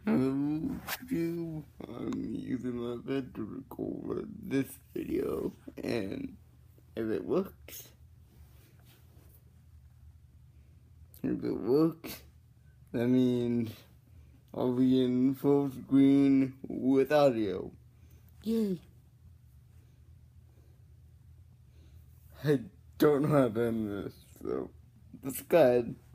Hello YouTube, I'm using my bed to record this video, and if it works, that means I'll be in full screen with audio. Yay! I don't know how to end this, so that's good.